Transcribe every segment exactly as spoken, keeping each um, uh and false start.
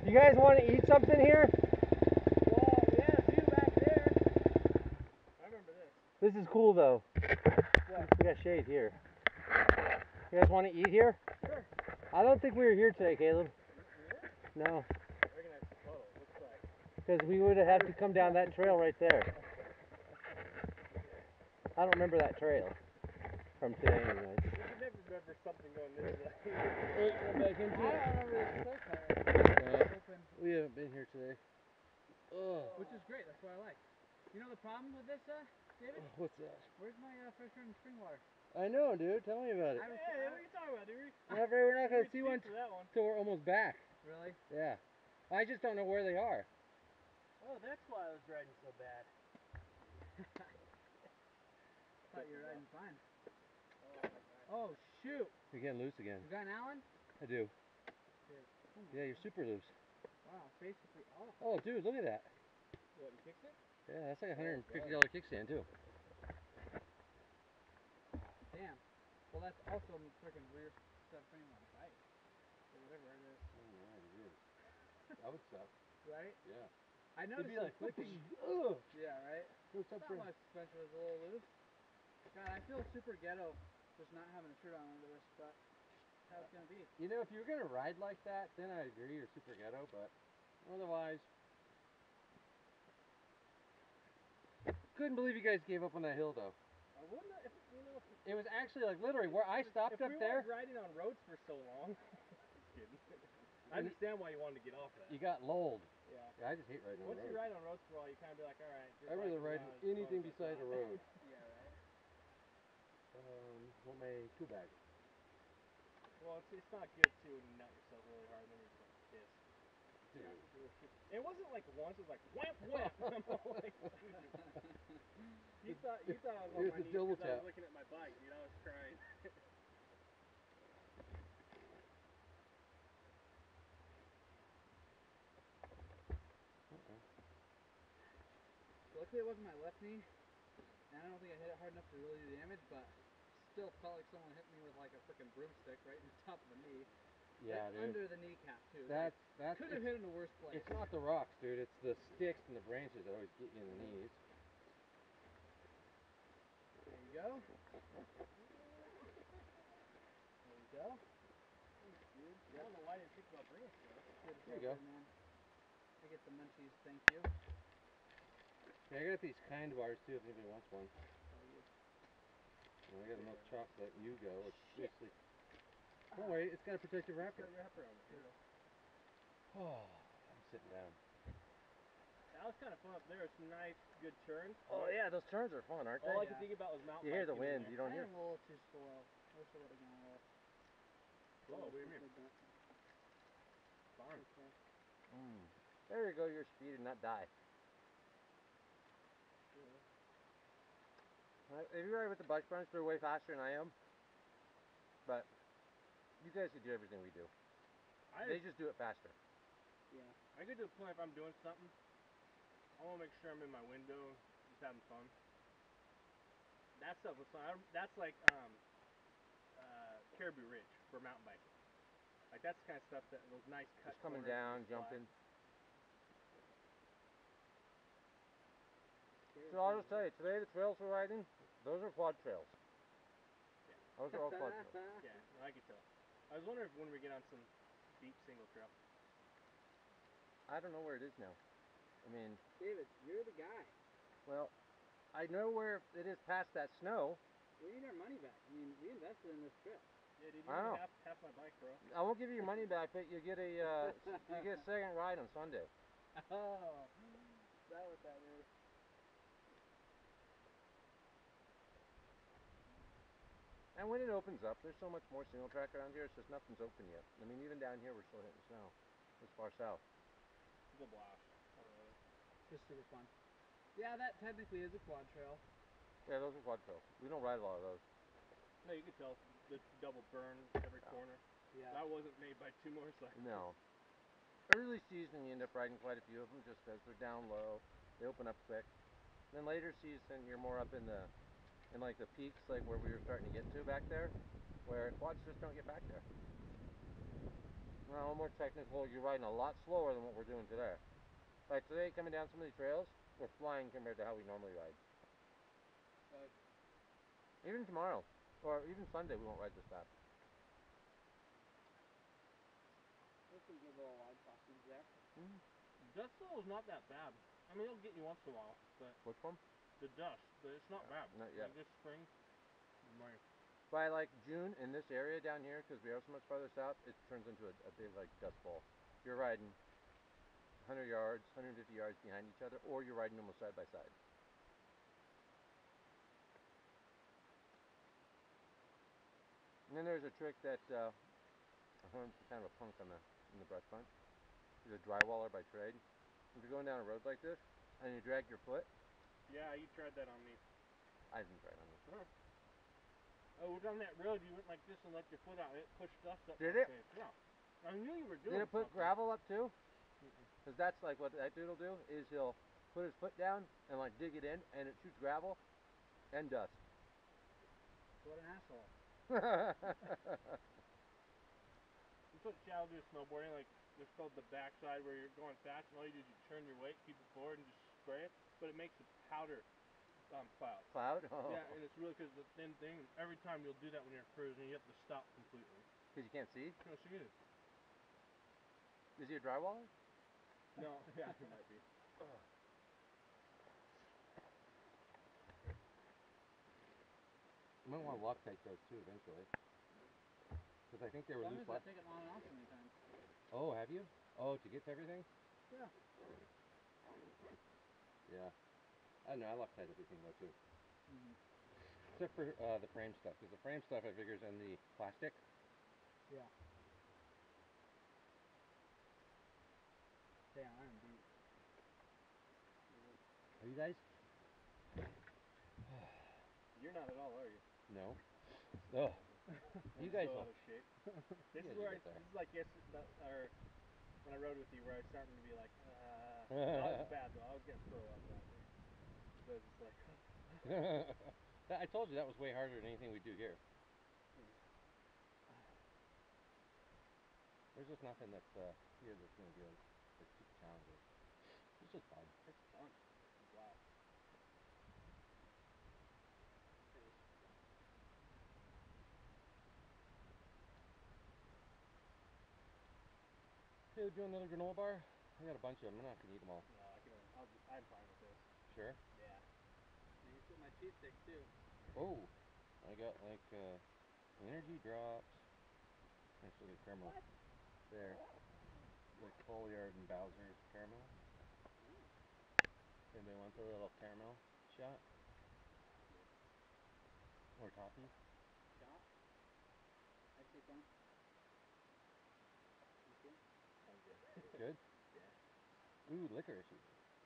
You guys want to eat something here? Well, yeah, view back there. I remember this. This is cool though. What? We got shade here. You guys want to eat here? Sure. I don't think we were here today, Caleb. Yeah? No. We're gonna have to puddle, it looks like. Because we would have had to come down that trail right there. I don't remember that trail from today anyways. You can never remember something going this way. Wait, come back into I it. don't remember this place. Uh, Open. we haven't been here today. Oh. Which is great, that's what I like. You know the problem with this, uh, David? What's that? Where's my uh, freshwater spring water? I know, dude. Tell me about it. I was, hey, what are you talking about, dude? We're not, we're not going to see one for that one. till we're almost back. Really? Yeah. I just don't know where they are. Oh, that's why I was riding so bad. Thought you were riding fine. Oh, shoot. You're getting loose again. You got an Allen? I do. Oh Yeah, you're super loose. Wow, basically. Oh. Oh, dude, look at that. What, you fixed it? Yeah, that's like a one hundred fifty dollar kickstand, too. Damn. Well, that's also a freaking rear step frame on a bike. Or whatever it is. Oh, right, it is. That would suck. Right? Yeah. I noticed It'd be some like, clicking. ugh. Yeah, right? No Not subframe. my suspension was a little loose. God, I feel super ghetto just not having a shirt on under this, but that's how it's gonna be. You know, if you were going to ride like that, then I agree you're super ghetto, but otherwise... Couldn't believe you guys gave up on that hill, though. I wouldn't have, if, you know, if, It was actually like literally where I stopped if up we there. weren't riding on roads for so long. Just kidding. I understand why you wanted to get off that. You got lulled. Yeah. Yeah, I just hate riding on Once roads. you ride on roads for a while, you kind of be like, all right. I'd rather ride anything besides a road. Yeah, right. Um, want my tool bag. Well, it's, it's not good too when you nut yourself really hard and then you're just like pissed. Dude. It wasn't like once, it was like wham wham. I'm all like, you thought you thought I was on Here's my the knees double because I tap. was looking at my bike, dude. I was crying. Uh-oh. Luckily it wasn't my left knee, and I don't think I hit it hard enough to really do damage, but still felt like someone hit me with like a freaking broomstick right in the top of the knee. Yeah, like dude. Under the kneecap too. That's that's. Could have hit in the worst place. It's not the rocks, dude. It's the sticks and the branches that always get you in the knees. There you go. There you go. Thanks, dude. Yeah. I don't know why I didn't think about bringing stuff. Good There you go. Good, man. I get the munchies, thank you. Yeah, I got these kind bars too if anybody wants one. Oh, you. And I got a milk chocolate Yugo, which Shit. basically. Don't worry, it's got a protective wrapper. It's got a wrapper on it too. Oh, I'm sitting down. That was kind of fun up there. It's nice, good turns. Oh yeah, those turns are fun, aren't they? All I yeah. could think about was mountain You hear the biking in wind, there. you don't I hear. am a little too slow. I wish I would have gone a little. Slow, what do you mean? Fun. Okay. Mm. There you go, your speed and not die. Yeah. If you ride with the bike bunch, they're way faster than I am. But you guys could do everything we do. I they just do it faster. Yeah. I get to the point if I'm doing something, I want to make sure I'm in my window, just having fun. That stuff was fun. I, that's like um, uh, Caribou Ridge for mountain biking. Like that's the kind of stuff that those nice cut just coming corners down, jumping. Flat. So I'll just tell you, today the trails we're riding, those are quad trails. Yeah. Those are all quad trails. Yeah, no, I can tell. I was wondering if when we get on some deep single trail. I don't know where it is now. I mean, David, you're the guy. Well, I know where it is past that snow. We need our money back. I mean, we invested in this trip. Yeah, dude, you I know. half, half my bike, bro. I won't give you your money back, but you get a uh, you get a second ride on Sunday. Oh, is that what that is? And when it opens up, there's so much more single track around here. It's just nothing's open yet. I mean, even down here, we're still hitting snow. This far south. It's a blast. Just super fun. Yeah, that technically is a quad trail. Yeah, those are quad trails. We don't ride a lot of those. No, you can tell the double burn every no. corner. Yeah. That wasn't made by two motorcycles. No. Early season, you end up riding quite a few of them just because they're down low. They open up quick. Then later season, you're more up in the in like the peaks, like where we were starting to get to back there, where quads just don't get back there. uh, more technical, you're riding a lot slower than what we're doing today. Like today, coming down some of these trails, we're flying compared to how we normally ride. But Even tomorrow, or even Sunday, we won't ride this fast. that's a good little wide crossing, Jack. Mm. Dust Bowl is not that bad. I mean, it'll get you once in a while, but Which one? the dust, but it's not bad. Not yet. Like this spring, like, By like June in this area down here, because we are so much farther south, it turns into a, a big like dust bowl. You're riding one hundred yards, one hundred fifty yards behind each other, or you're riding almost side by side. And then there's a trick that uh, I'm kind of a punk on the in the brush bunch. He's a drywaller by trade. If you're going down a road like this and you drag your foot, yeah, you tried that on me. I didn't try it on this. Huh. Oh, we're down that road. You went like this and let your foot out. It pushed dust up. Did my it? face. Yeah. I knew you were doing. Did it put something. gravel up too? Mm-mm. Because that's like what that dude will do is he'll put his foot down and like dig it in and it shoots gravel and dust. What an asshole. That's what Chow do snowboarding. Like it's called the backside where you're going fast and all you do is you turn your weight, keep it forward, and just spray it. But it makes a powder um, cloud. Cloud? Oh. Yeah, and it's really because the thin thing. Every time you'll do that when you're cruising, you have to stop completely. Because you can't see? No, she is. Is he a drywaller? No, yeah, it might be. You might want to Loctite those too eventually. Because I think they were As long loose as I last. take it on and off so many times. Oh, have you? Oh, to get to everything? Yeah. Yeah. I don't know, I Loctite everything though too. Mm-hmm. Except for uh, the frame stuff. Because the frame stuff I figure is in the plastic. Yeah. Damn, I am beat. Are you guys? You're not at all, are you? No. Oh. You guys so will. out of shape. This You is guys where will I, get there. this is like yes, or when I rode with you, where I was starting to be like, uh, not as bad though. I was getting throw up that day. So it's just like, I told you that was way harder than anything we do here. There's just nothing that's uh, here that's going to be like, like super challenging. It's just fun. it's fun. Wow. Okay, we'll do another granola bar. I got a bunch of them. I'm not going to eat them all. No, I can. I'll, I'm fine with this. Sure? Yeah. And you put my cheese stick too. Oh, I got like uh, energy drops. I still get caramel. What? There. Like Folliard and Bowser's caramel. Anybody wants a little caramel shot? Or toffee? Shot. I take one. Thank you. I'm good. Good? Yeah. Ooh, licorice. Uh,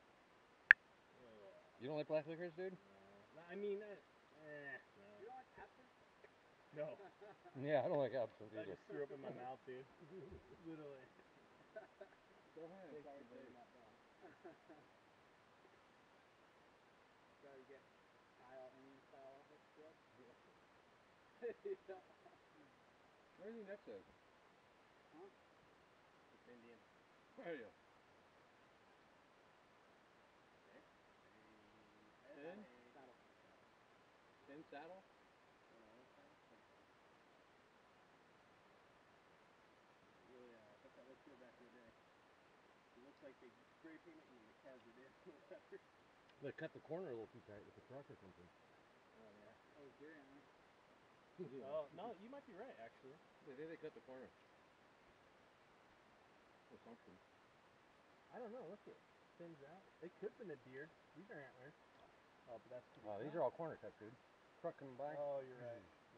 You don't like black licorice, dude? no. I mean, uh, eh, no. You don't like absinthe? No. Yeah, I don't like absinthe I either. just threw up in my mouth, dude. Literally. Go ahead. Thanks Sorry, for bringing Dave. that down. Try to get Kyle Indian style off it still. Yeah. Everything next is. Huh? It's Indian. There you go. Hey, In? saddle. Thin saddle? Really, uh, I bet that looks good back in the day. It looks like they spray paint it and they carved it in or whatever. They cut the corner a little too tight with the truck or something. Oh yeah. Oh, dear Anna. Oh no, you might be right actually. They think they cut the corner. Or something. I don't know. Look it thins out. It could have been a deer. These are antlers. Oh, but that's. Oh, these are all corner cuts, dude. Truck coming by. Oh, you're right.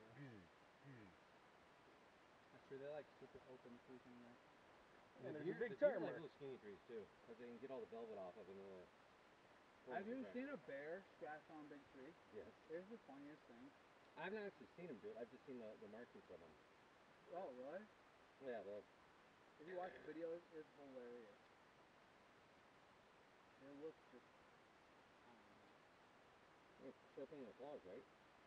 That's true. They're like super open so you can like. And there's a big tire mark. little skinny trees too, because they can get all the velvet off of in the. Have you seen a bear scratch on a big tree? Yes. It is the funniest thing. I haven't actually seen them do it. I've just seen the, the markings of them. Oh, really? Yeah, the. If you watch videos, it's hilarious. It looks just. I don't know. It's sharpening the claws, right?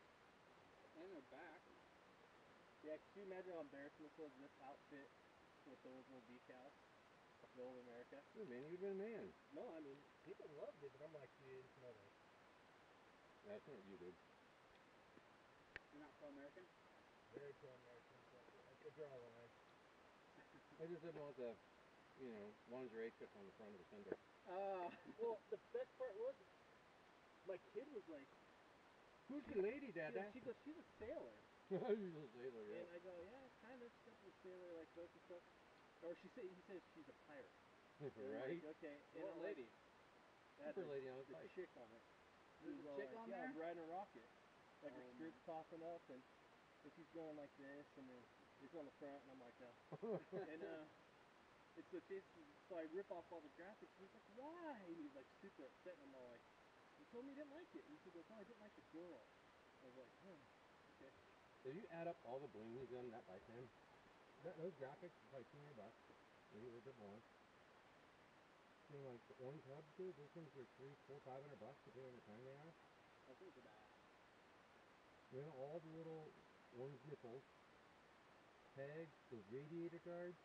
And their back. Yeah, could you imagine how embarrassing this was? This outfit with with those little decals. Middle of America. Dude, man, you've been a man. No, I mean, people loved it, but I'm like, dude, no way. That's not you, dude. You're not pro-American? Very pro-American, but I could draw a line. I just didn't want the, you know, lingerie clip on the front of the fender. Uh, Well, the best part was, my kid was like, Who's the lady, she, Dada? she goes, she's a sailor. You're a sailor, yeah. And I go, yeah, kind of, she's a sailor like boats and stuff. Or she say, he says she's a pirate. And I'm Right? like, okay. And what I'm like, lady? that Super is lady on the the bike. chick on it. There's She's a all chick like, on yeah, there? I'm riding a rocket. Like her Um, skirt's popping up and, and she's going like this and then it's on the front and I'm like, no. And uh, it's the chase, so I rip off all the graphics and he's like, why? And he's like super upset and I'm all like, you told me you didn't like it. And he goes, no, I didn't like the girl. I was like, huh, okay. If you add up all the bling he's done in that bike, man, that, those graphics is like two hundred bucks, maybe a little bit more. You know, like the orange hubs, dude, those things are three, four, five hundred bucks depending on the time they are. I think it's about. You know, all the little orange nipples, pegs, those radiator guards.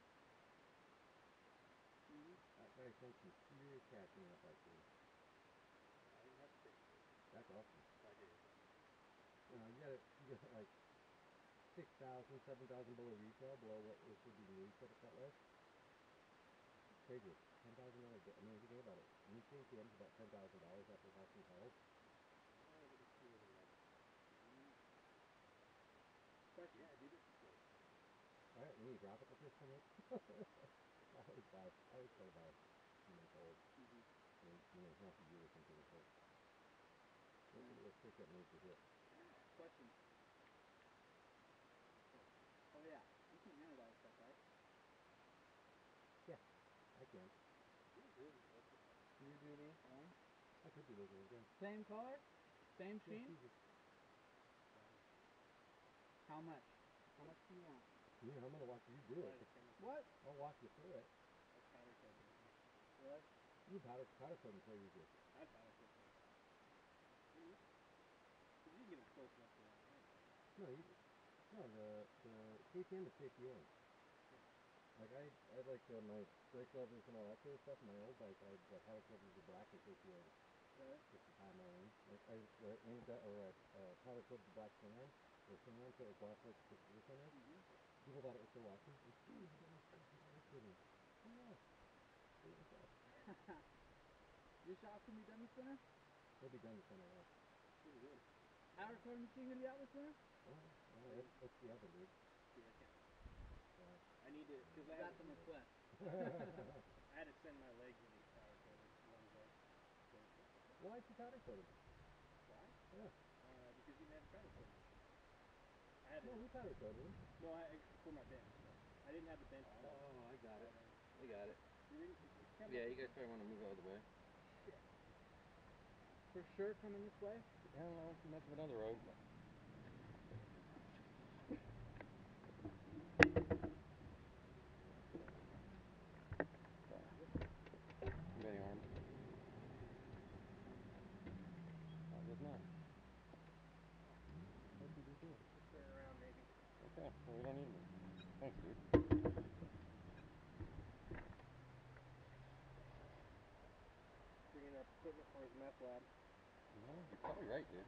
Mm-hmm. That guy spent some serious cash in that bike, dude. I didn't have to pay. That's awesome. I did. You know, you got it, you got like six thousand, seven thousand below retail, below what this would be new set up that way. Crazy. Ten thousand dollars. I mean, if you think about it, new K T M's about ten thousand dollars after tax and tolls. I would have paid a lot. Question. Yeah, I did it before. Alright, when you drop it, just from it. I always buy, I always try to buy two months old. Mm-hmm. I mean, you know, half a year or something like that. Let's, Mm. let's take that move to hit. Question. Oh yeah, you can manage all this stuff, right? I can. You do these on? I could do those ones again. Same color? Same Yeah, sheen? easy. How much? How much do you want? You know, I'm gonna watch you do it. What? I'll walk you through it. That's powder coating. What? You powder, powder coating so easy. I powder coating. Mm-hmm. You can get them close enough to that. No, you, no, the, the K T M is safety only. Like I, I like uh, my brake levers and all that sort of stuff. My old bike, I the powder covers are black and safety only. Really? Just to tie my own. Like I, uh, aimed at, or uh, uh, powder coated the black sand, or sand, so it was black with the this on it. Mm-hmm. People thought it was so awesome. Like, dude, you got this fucking powder coating. Oh no. Do it yourself. Your shop can be done this winter? It'll be done this summer, yeah. Pretty good. Powder coating machine gonna be out this winter? Oh, oh, that's, that's the other dude. Dude, I can't. Yeah. I need to, because I, Got had- some requests. I had to send my legs in these powder coated ones that. Why is the powder coated? Why? Yeah. Uh, because you never powder coated. I had No, to, we powder coated them. no, I, for my bench. I didn't have the bench. stuff. Oh, I got it. I got it. You ready? It's kinda Yeah, like- you guys probably want to move out of the way. For sure coming this way? I don't know, too much of another road. Betty arm. That was none. What did you do? Turn around maybe. Okay, well, we don't need one. Thanks, dude. Bringing up equipment for his meth lab. No, you're probably right, dude.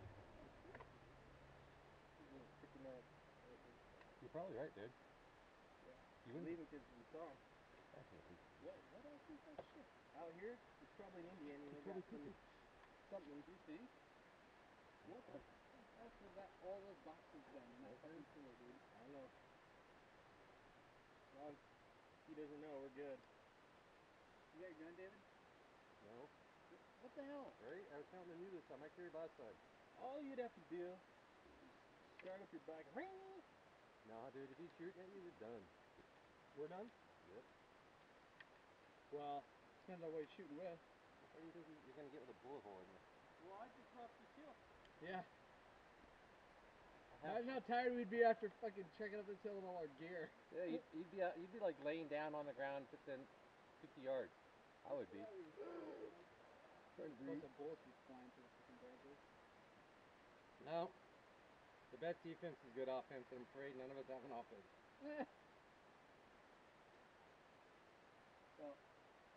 He's in sticky meth. You're probably right, dude. Yeah. You wouldn't Leaving kids we saw him. I hate him. What? What else is that shit? Out here? It's probably an Indian. And He's they got probably some, cooking. something. You think? What the fuck was that? All those boxes done in that fucking cooler, dude. I don't know. As long as he doesn't know, we're good. You got your gun, David? No. What the hell? Right? I was counting you this time. I carried last time. All you'd have to do is start up your bike. Ring! Nah, dude, if he's shooting at you, you're done. We're done? Yep. Well, depends on what you're shooting with. What do you think you're going to get with a bullet hole in you? Well, I just crossed this hill. Yeah. Imagine how tired we'd be after fucking checking up this hill with all our gear. Yeah, you'd, you'd be uh, you'd be like laying down on the ground within fifty yards. I would be. Trying to Plus the bullets be flying through the fucking branches. No. The best defense is good offense, and I'm afraid none of us have an offense.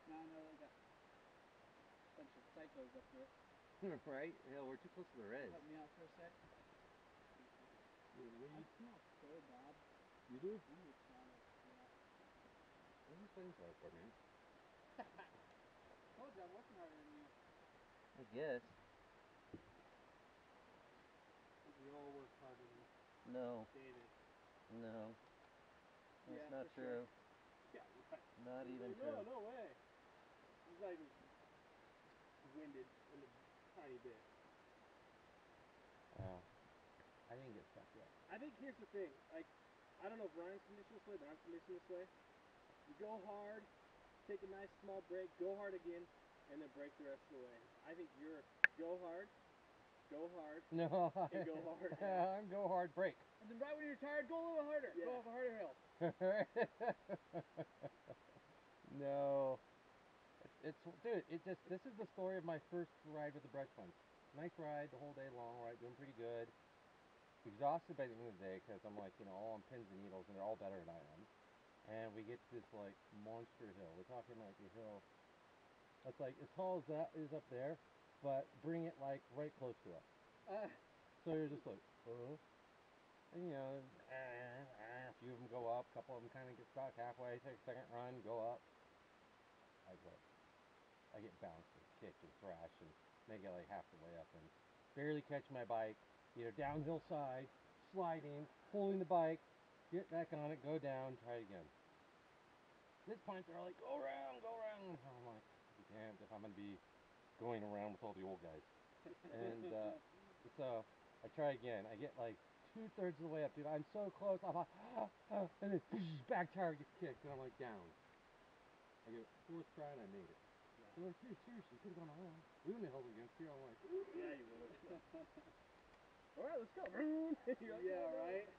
Now I know they got a bunch of psychos up here. Right? Yeah, we're too close to the res. Help me out for a sec. What do I you, smell so bad. you do? I need to smell it. Yeah. What are you playing so hard for, man? Told you I'm working harder than you. I guess. We all work harder than No, David. no. That's Yeah, not for sure. true. Yeah, right. Not He's even like, true. No, no way. He's not even winded in a tiny bit. Oh. I didn't get stuck yet. I think here's the thing. Like, I don't know if Ryan's conditioned this way, but I'm conditioned this way. You go hard, take a nice small break, go hard again, and then break the rest of the way. I think you're go hard, go hard, No. and go hard. Yeah. I'm go hard break. And then right when you're tired, go a little harder. Yeah. Go off a harder hill. No. It's, it's dude. It just this is the story of my first ride with the brush bunch. Nice ride the whole day long. Right, doing pretty good. Exhausted by the end of the day because I'm like, you know, all on pins and needles, and they're all better than I am. And we get to this like monster hill. We're talking like a hill that's like as tall as that is up there, but bring it like right close to us. Uh, So you're just like, uh, and you know, uh, uh, a few of them go up, a couple of them kind of get stuck halfway, take a second run, go up. I go, I get bounced and kicked and thrashed and make it like half the way up and barely catch my bike, either downhill side, sliding, holding the bike, get back on it, go down, try it again. At this point, they're like, go around, go around. And I'm like, be damned if I'm going to be going around with all the old guys. And uh, so I try again. I get like two thirds of the way up, dude. I'm so close. I'm like, ah, ah, and then back tire gets kicked, and I'm like down. I get fourth try, and I made it. They're like, dude, seriously, you could have gone around. We wouldn't have held against you. I'm like, Yeah, you would have. All right, let's go. You're like, yeah, "Oh, no." right.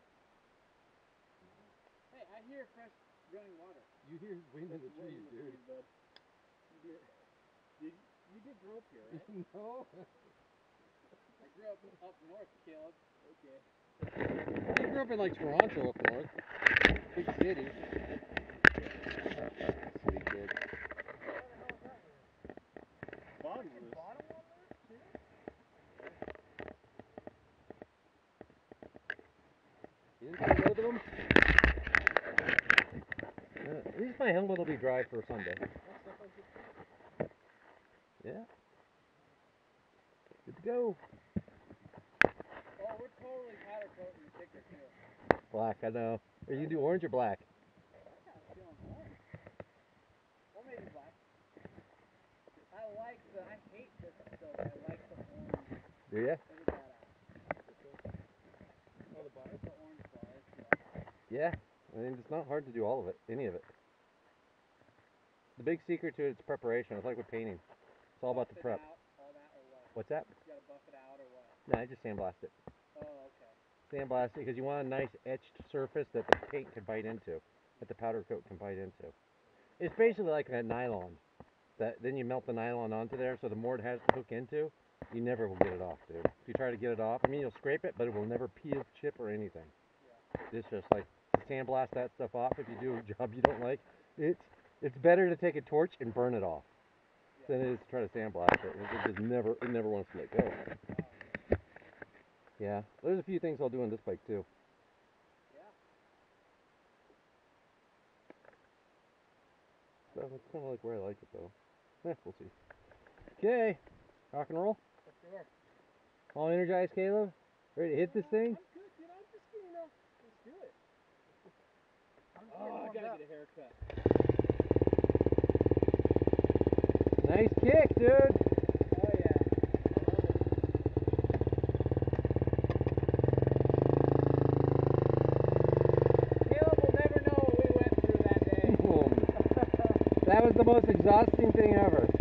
Hey, I hear fresh running water. you hear wind in the That's wind trees, in the dude. trees, bud. You did, did you did grow up here, right? No. I grew up up north, Caleb. Okay. I grew up in like Toronto up north. Big city. Sweet kid. Bottom loose. Bottom one there, too? You didn't see both of them? Uh, at least my helmet will be dry for Sunday. Yeah. Good to go. Oh, we're totally powder coating the kicker, too. Black, I know. Are you gonna do orange or black? I'm kind of feeling orange. Or maybe black. I like the, I hate this though, but I like the orange. Do ya? Look at that. Oh, the bottom? The orange bars, Yeah. yeah. I mean, it's not hard to do all of it, any of it. The big secret to it is preparation. It's like with painting. It's all about the Buff it prep. out, all that, or what? What's that? You gotta buff it out, or what? Nah, I just sandblast it. Oh, okay. Sandblast it because you want a nice etched surface that the paint can bite into, that the powder coat can bite into. It's basically like a nylon. That then you melt the nylon onto there, so the more it has to hook into, you never will get it off, dude. If you try to get it off, I mean, you'll scrape it, but it will never peel, chip, or anything. Yeah. It's just like sandblast that stuff off if you do a job you don't like. It's it's better to take a torch and burn it off Yeah. than it is to try to sandblast it. It just never it never wants to let go. Wow. Yeah, there's a few things I'll do on this bike too. Yeah. So that's kind of like where I like it though. Eh, we'll see. Okay, rock and roll. For sure. All energized, Caleb? Ready to hit this thing? I'm good, dude. I'm just getting up. Let's do it. I'm just Oh, getting I warmed gotta up. get a haircut. Nice kick, dude. Oh, yeah. Caleb will never know what we went through that day. That was the most exhausting thing ever.